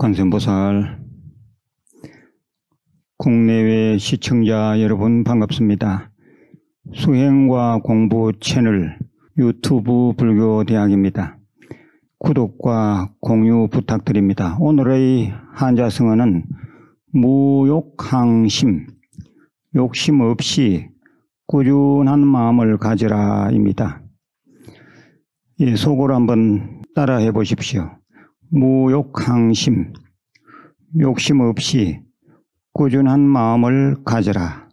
관세음보살, 국내외 시청자 여러분 반갑습니다. 수행과 공부 채널 유튜브 불교대학입니다. 구독과 공유 부탁드립니다. 오늘의 한자성어는 무욕항심, 욕심 없이 꾸준한 마음을 가지라 속으로 한번 따라해 보십시오. 무욕항심, 욕심 없이 꾸준한 마음을 가져라.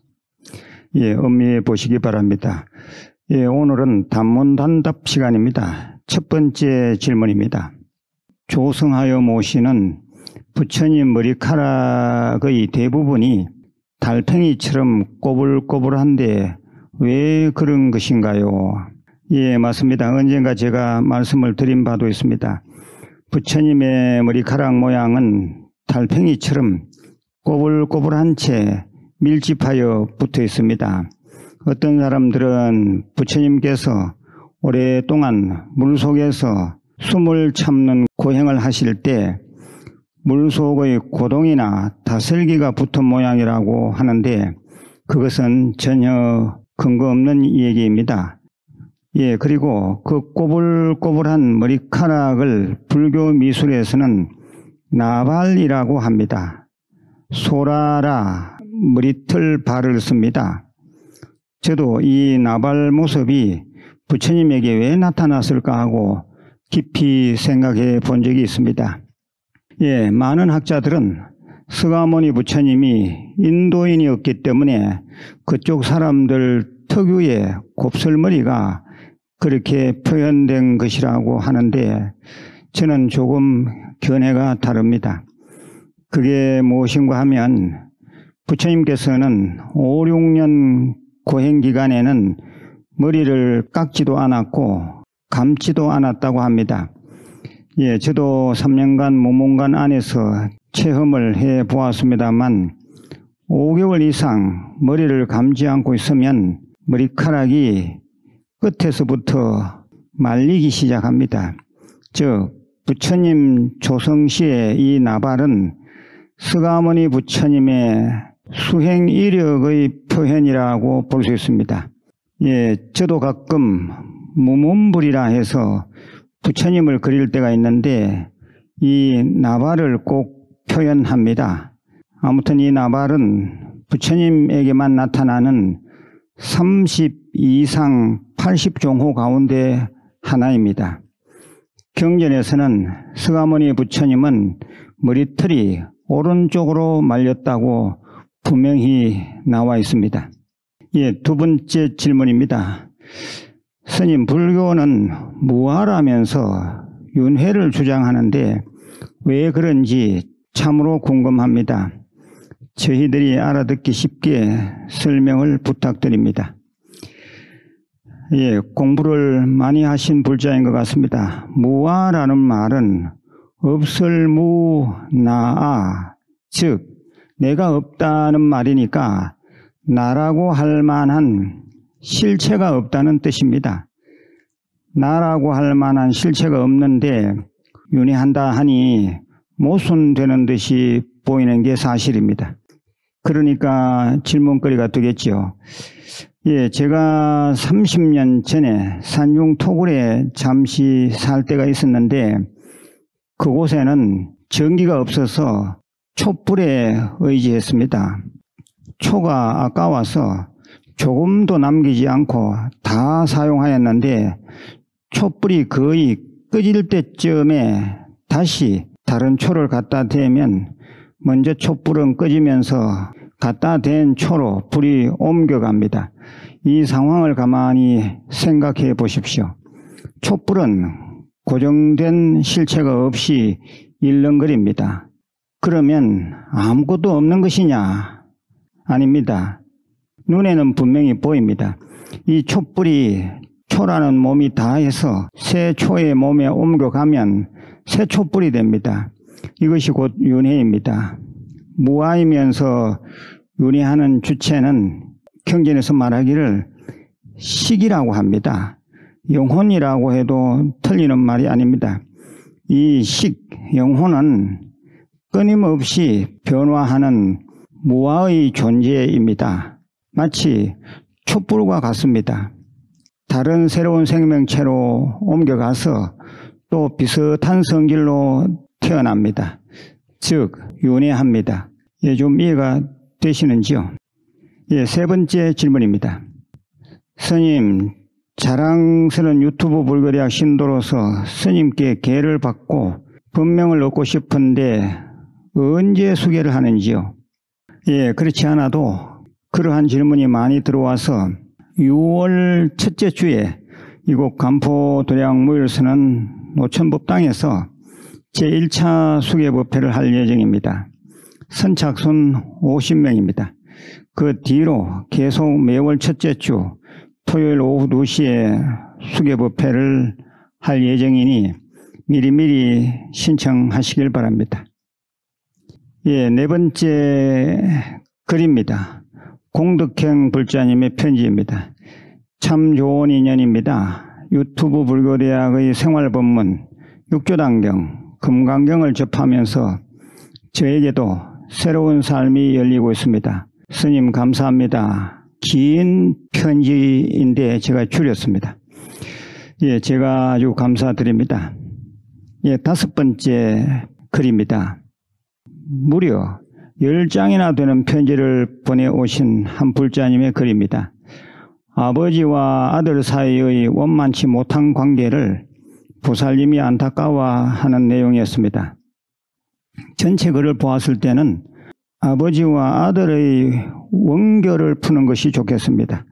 음미해 보시기 바랍니다. 오늘은 단문단답 시간입니다. 첫 번째 질문입니다. 조성하여 모시는 부처님 머리카락의 대부분이 달팽이처럼 꼬불꼬불한데 왜 그런 것인가요? 맞습니다. 언젠가 제가 말씀을 드린 바도 있습니다. 부처님의 머리카락 모양은 달팽이처럼 꼬불꼬불한 채 밀집하여 붙어 있습니다. 어떤 사람들은 부처님께서 오랫동안 물속에서 숨을 참는 고행을 하실 때 물속의 고동이나 다슬기가 붙은 모양이라고 하는데 그것은 전혀 근거 없는 얘기입니다. 그리고 그 꼬불꼬불한 머리카락을 불교 미술에서는 나발이라고 합니다. 소라라 머리털 발을 씁니다. 저도 이 나발 모습이 부처님에게 왜 나타났을까 하고 깊이 생각해 본 적이 있습니다. 많은 학자들은 서가모니 부처님이 인도인이었기 때문에 그쪽 사람들 특유의 곱슬머리가 그렇게 표현된 것이라고 하는데 저는 조금 견해가 다릅니다. 그게 무엇인가 하면 부처님께서는 5, 6년 고행 기간에는 머리를 깎지도 않았고 감지도 않았다고 합니다. 저도 3년간 무문관 안에서 체험을 해 보았습니다만 5개월 이상 머리를 감지 않고 있으면 머리카락이 끝에서부터 말리기 시작합니다. 즉 부처님 조성시의 이 나발은 서가모니 부처님의 수행 이력의 표현이라고 볼 수 있습니다. 저도 가끔 무문불이라 해서 부처님을 그릴 때가 있는데 이 나발을 꼭 표현합니다. 아무튼 이 나발은 부처님에게만 나타나는 32상 80종호 가운데 하나입니다. 경전에서는 서가모니 부처님은 머리털이 오른쪽으로 말렸다고 분명히 나와 있습니다. 두 번째 질문입니다. 스님, 불교는 무아라면서 윤회를 주장하는데 왜 그런지 참으로 궁금합니다. 저희들이 알아듣기 쉽게 설명을 부탁드립니다. 공부를 많이 하신 불자인 것 같습니다. 무아라는 말은 없을무나아, 즉 내가 없다는 말이니까 나라고 할 만한 실체가 없다는 뜻입니다. 나라고 할 만한 실체가 없는데 윤회한다 하니 모순되는 듯이 보이는 게 사실입니다. 그러니까 질문거리가 되겠죠. 제가 30년 전에 산중 토굴에 잠시 살 때가 있었는데 그곳에는 전기가 없어서 촛불에 의지했습니다. 초가 아까워서 조금도 남기지 않고 다 사용하였는데 촛불이 거의 꺼질 때쯤에 다시 다른 초를 갖다 대면 먼저 촛불은 꺼지면서 갖다 댄 초로 불이 옮겨갑니다. 이 상황을 가만히 생각해 보십시오. 촛불은 고정된 실체가 없이 일렁거립니다. 그러면 아무것도 없는 것이냐? 아닙니다. 눈에는 분명히 보입니다. 이 촛불이 초라는 몸이 다해서 새 초의 몸에 옮겨가면 새 촛불이 됩니다. 이것이 곧 윤회입니다. 무아이면서 윤회하는 주체는 경전에서 말하기를 식이라고 합니다. 영혼이라고 해도 틀리는 말이 아닙니다. 이 식, 영혼은 끊임없이 변화하는 무아의 존재입니다. 마치 촛불과 같습니다. 다른 새로운 생명체로 옮겨가서 또 비슷한 성질로 태어납니다. 즉 윤회합니다. 좀 이해가 되시는지요? 세 번째 질문입니다. 스님, 자랑스러운 유튜브 불교대학 신도로서 스님께 계를 받고 법명을 얻고 싶은데 언제 수계를 하는지요? 그렇지 않아도 그러한 질문이 많이 들어와서 6월 첫째 주에 이곳 간포도량무일선언 노천법당에서 제1차 수계법회를 할 예정입니다. 선착순 50명입니다. 그 뒤로 계속 매월 첫째 주 토요일 오후 2시에 수계법회를 할 예정이니 미리미리 신청하시길 바랍니다. 네 번째 글입니다. 공덕행 불자님의 편지입니다. 참 좋은 인연입니다. 유튜브 불교대학의 생활법문, 육조단경, 금강경을 접하면서 저에게도 새로운 삶이 열리고 있습니다. 스님 감사합니다. 긴 편지인데 제가 줄였습니다. 제가 아주 감사드립니다. 다섯 번째 글입니다. 무려 10장이나 되는 편지를 보내오신 한 불자님의 글입니다. 아버지와 아들 사이의 원만치 못한 관계를 보살님이 안타까워하는 내용이었습니다. 전체 글을 보았을 때는 아버지와 아들의 원결을 푸는 것이 좋겠습니다.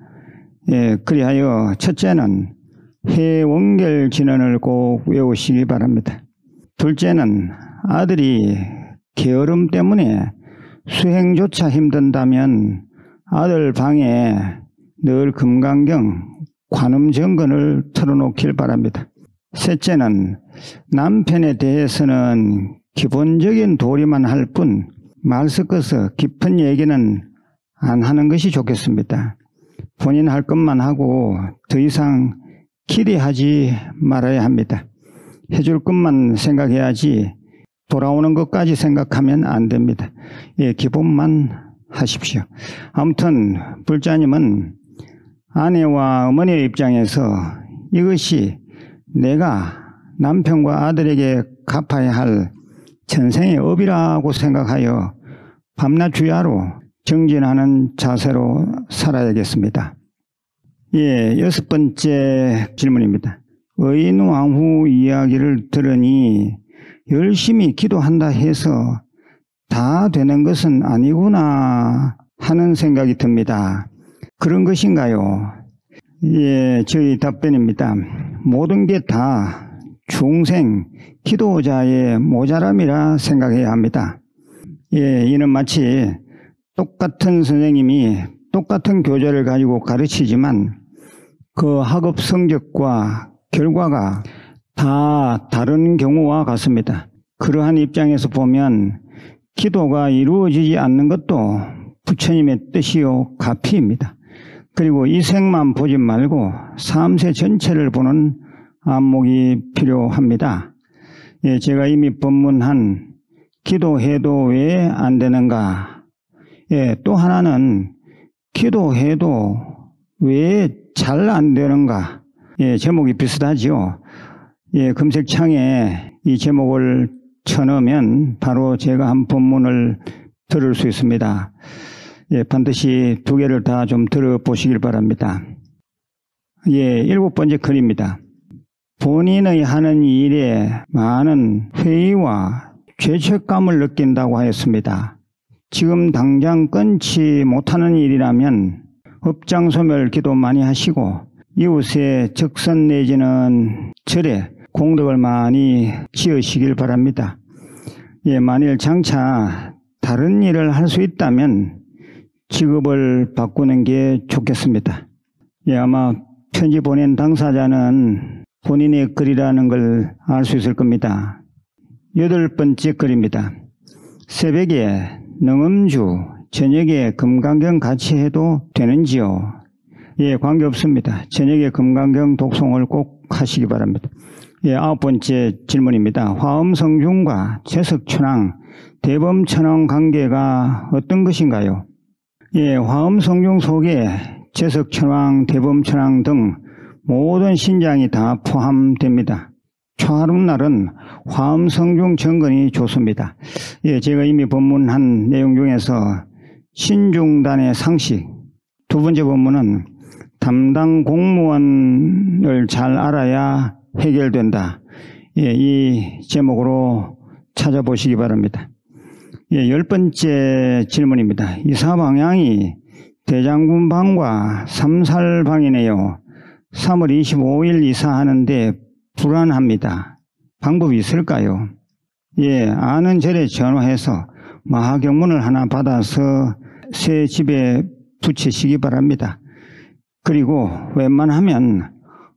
그리하여 첫째는 해원결 진언을 꼭 외우시기 바랍니다. 둘째는 아들이 게으름 때문에 수행조차 힘든다면 아들 방에 늘 금강경, 관음정건을 틀어놓길 바랍니다. 셋째는 남편에 대해서는 기본적인 도리만 할 뿐 말 섞어서 깊은 얘기는 안 하는 것이 좋겠습니다. 본인 할 것만 하고 더 이상 기대하지 말아야 합니다. 해줄 것만 생각해야지 돌아오는 것까지 생각하면 안 됩니다. 기본만 하십시오. 아무튼 불자님은 아내와 어머니의 입장에서 이것이 내가 남편과 아들에게 갚아야 할 전생의 업이라고 생각하여 밤낮 주야로 정진하는 자세로 살아야겠습니다. 여섯 번째 질문입니다. 의인왕후 이야기를 들으니 열심히 기도한다 해서 다 되는 것은 아니구나 하는 생각이 듭니다. 그런 것인가요? 저희 답변입니다. 모든 게 다 중생, 기도자의 모자람이라 생각해야 합니다. 이는 마치 똑같은 선생님이 똑같은 교재를 가지고 가르치지만 그 학업 성적과 결과가 다 다른 경우와 같습니다. 그러한 입장에서 보면 기도가 이루어지지 않는 것도 부처님의 뜻이요 가피입니다. 그리고 이 생만 보지 말고 3세 전체를 보는 안목이 필요합니다. 제가 이미 법문한 기도해도 왜 안 되는가? 또 하나는 기도해도 왜 잘 안 되는가? 제목이 비슷하지요. 검색창에 이 제목을 쳐넣으면 바로 제가 한 법문을 들을 수 있습니다. 반드시 두 개를 다 좀 들어보시길 바랍니다. 일곱 번째 글입니다. 본인의 하는 일에 많은 회의와 죄책감을 느낀다고 하였습니다. 지금 당장 끊지 못하는 일이라면 업장소멸 기도 많이 하시고 이웃의 적선 내지는 절에 공덕을 많이 지으시길 바랍니다. 만일 장차 다른 일을 할 수 있다면 직업을 바꾸는 게 좋겠습니다. 아마 편지 보낸 당사자는 본인의 글이라는 걸 알 수 있을 겁니다. 여덟 번째 글입니다. 새벽에 능음주, 저녁에 금강경 같이 해도 되는지요? 관계없습니다. 저녁에 금강경 독송을 꼭 하시기 바랍니다. 아홉 번째 질문입니다. 화엄성중과 재석춘왕, 대범천왕 관계가 어떤 것인가요? 예, 화엄성중 속에 제석천왕, 대범천왕 등 모든 신장이 다 포함됩니다. 초하룻날은 화엄성중 정근이 좋습니다. 예, 제가 이미 법문한 내용 중에서 신중단의 상식, 두 번째 법문은 담당 공무원을 잘 알아야 해결된다. 예, 이 제목으로 찾아보시기 바랍니다. 예, 10번째 질문입니다. 이사 방향이 대장군 방과 삼살 방이네요. 3월 25일 이사하는데 불안합니다. 방법이 있을까요? 예, 아는 절에 전화해서 마하경문을 하나 받아서 새 집에 붙이시기 바랍니다. 그리고 웬만하면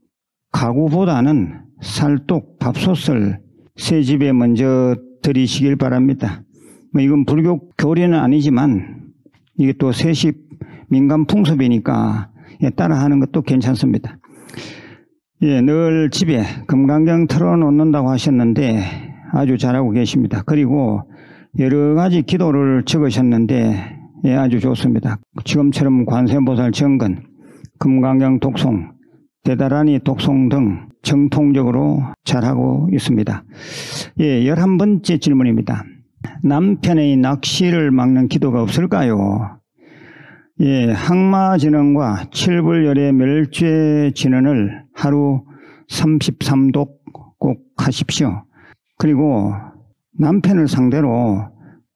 가구보다는 살독, 밥솥을 새 집에 먼저 드리시길 바랍니다. 이건 불교 교리는 아니지만 이게 또 새집 민간 풍습이니까 따라하는 것도 괜찮습니다. 예, 늘 집에 금강경 틀어놓는다고 하셨는데 아주 잘하고 계십니다. 그리고 여러 가지 기도를 적으셨는데 예, 아주 좋습니다. 지금처럼 관세음보살 정근, 금강경 독송, 대다라니 독송 등 정통적으로 잘하고 있습니다. 예, 11번째 질문입니다. 남편의 낚시를 막는 기도가 없을까요? 예, 항마진언과 칠불열의 멸죄 진언을 하루 33독 꼭 하십시오. 그리고 남편을 상대로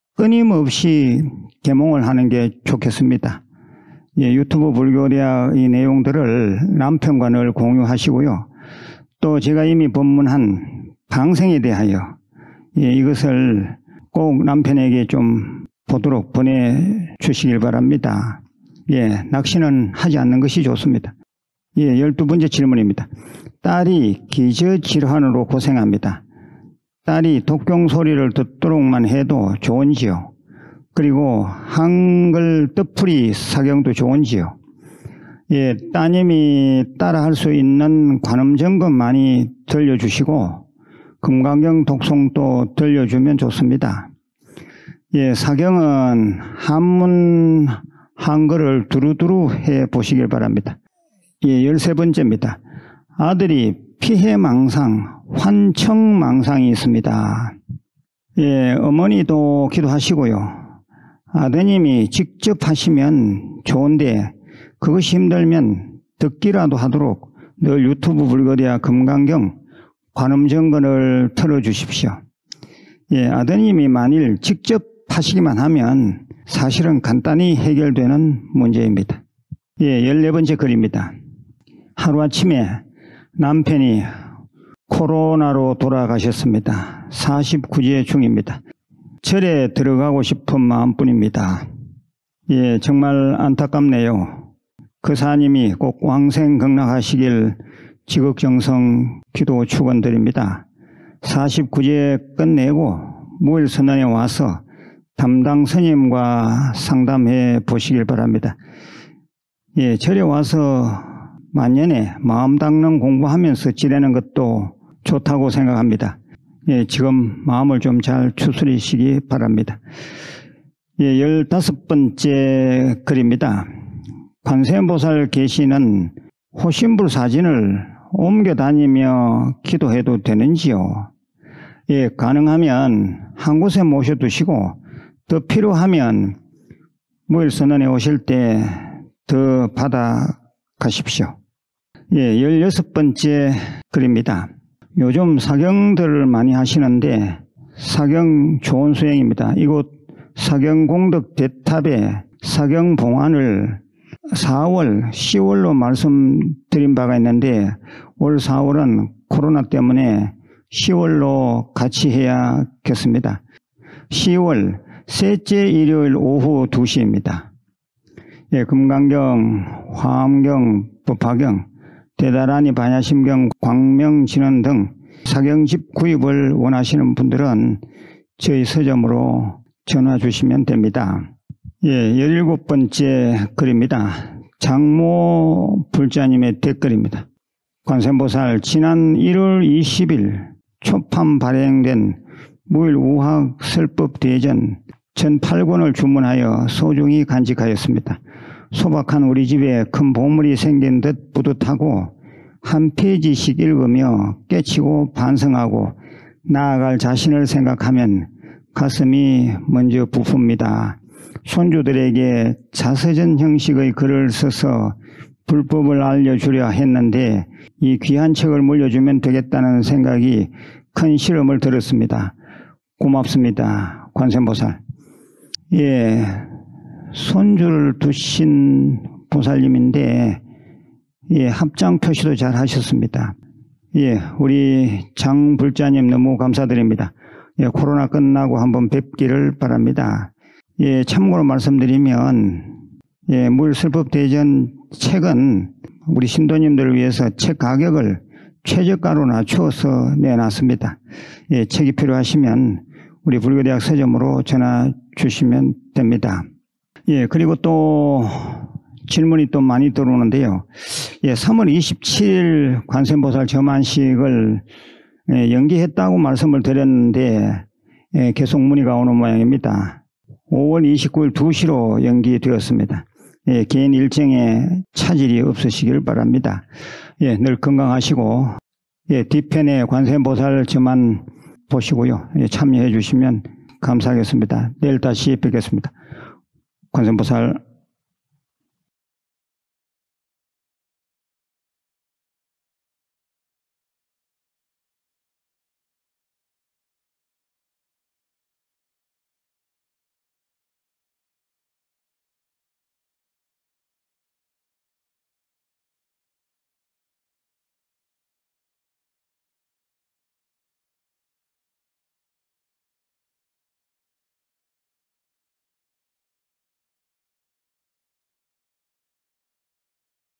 끊임없이 계몽을 하는 게 좋겠습니다. 예, 유튜브 불교대학 이 내용들을 남편과 늘 공유하시고요. 또 제가 이미 법문한 방생에 대하여 예, 이것을 꼭 남편에게 좀 보도록 보내주시길 바랍니다. 예, 낚시는 하지 않는 것이 좋습니다. 예, 12번째 질문입니다. 딸이 기저질환으로 고생합니다. 딸이 독경 소리를 듣도록만 해도 좋은지요? 그리고 한글 뜻풀이 사경도 좋은지요? 예, 따님이 따라할 수 있는 관음점검 많이 들려주시고 금강경 독송도 들려주면 좋습니다. 예, 사경은 한문 한글을 두루두루 해 보시길 바랍니다. 예, 13번째입니다. 아들이 피해망상, 환청망상이 있습니다. 예, 어머니도 기도하시고요. 아드님이 직접 하시면 좋은데 그것이 힘들면 듣기라도 하도록 늘 유튜브 불교대학 금강경 관음정근을 틀어주십시오. 예, 아드님이 만일 직접 하시기만 하면 사실은 간단히 해결되는 문제입니다. 예, 14번째 글입니다. 하루아침에 남편이 코로나로 돌아가셨습니다. 49제 중입니다. 절에 들어가고 싶은 마음뿐입니다. 예, 정말 안타깝네요. 그 사님이 꼭 왕생극락하시길 지극정성 기도 축원드립니다. 49제 끝내고 무일선언에 와서 담당 스님과 상담해 보시길 바랍니다. 예, 절에 와서 만년에 마음 닦는 공부하면서 지내는 것도 좋다고 생각합니다. 예, 지금 마음을 좀 잘 추스리시기 바랍니다. 예, 15번째 글입니다. 관세음보살 계시는 호신불 사진을 옮겨 다니며 기도해도 되는지요? 예, 가능하면 한 곳에 모셔두시고 더 필요하면 무일선언에 오실 때 더 받아 가십시오. 예, 16번째 글입니다. 요즘 사경들을 많이 하시는데 사경 좋은 수행입니다. 이곳 사경공덕 대탑에 사경봉안을 4월, 10월로 말씀드린 바가 있는데 올 4월은 코로나 때문에 10월로 같이 해야겠습니다. 10월 셋째 일요일 오후 2시입니다. 예, 금강경, 화엄경, 법화경, 대다라니 반야심경, 광명진언 등 사경집 구입을 원하시는 분들은 저희 서점으로 전화 주시면 됩니다. 예, 17번째 글입니다. 장모 불자님의 댓글입니다. 관세음보살 지난 1월 20일 초판 발행된 무일 우학 설법 대전 전 8권을 주문하여 소중히 간직하였습니다. 소박한 우리 집에 큰 보물이 생긴 듯 뿌듯하고 한 페이지씩 읽으며 깨치고 반성하고 나아갈 자신을 생각하면 가슴이 먼저 부풉니다. 손주들에게 자서전 형식의 글을 써서 불법을 알려주려 했는데 이 귀한 책을 물려주면 되겠다는 생각이 큰 실험을 들었습니다. 고맙습니다. 관세음보살. 예, 손주를 두신 보살님인데 예, 합장 표시도 잘 하셨습니다. 예, 우리 장 불자님 너무 감사드립니다. 예, 코로나 끝나고 한번 뵙기를 바랍니다. 예, 참고로 말씀드리면 예, 무일설법대전 책은 우리 신도님들을 위해서 책 가격을 최저가로 낮추어서 내놨습니다. 예, 책이 필요하시면 우리 불교대학 서점으로 전화 주시면 됩니다. 예, 그리고 또 질문이 또 많이 들어오는데요. 예, 3월 27일 관세음보살 점안식을 연기했다고 말씀을 드렸는데 예, 계속 문의가 오는 모양입니다. 5월 29일 2시로 연기되었습니다. 예, 개인 일정에 차질이 없으시길 바랍니다. 예, 늘 건강하시고 예, 뒤편에 관세음보살 점안 보시고요. 예, 참여해 주시면 감사하겠습니다. 내일 다시 뵙겠습니다. 관세음보살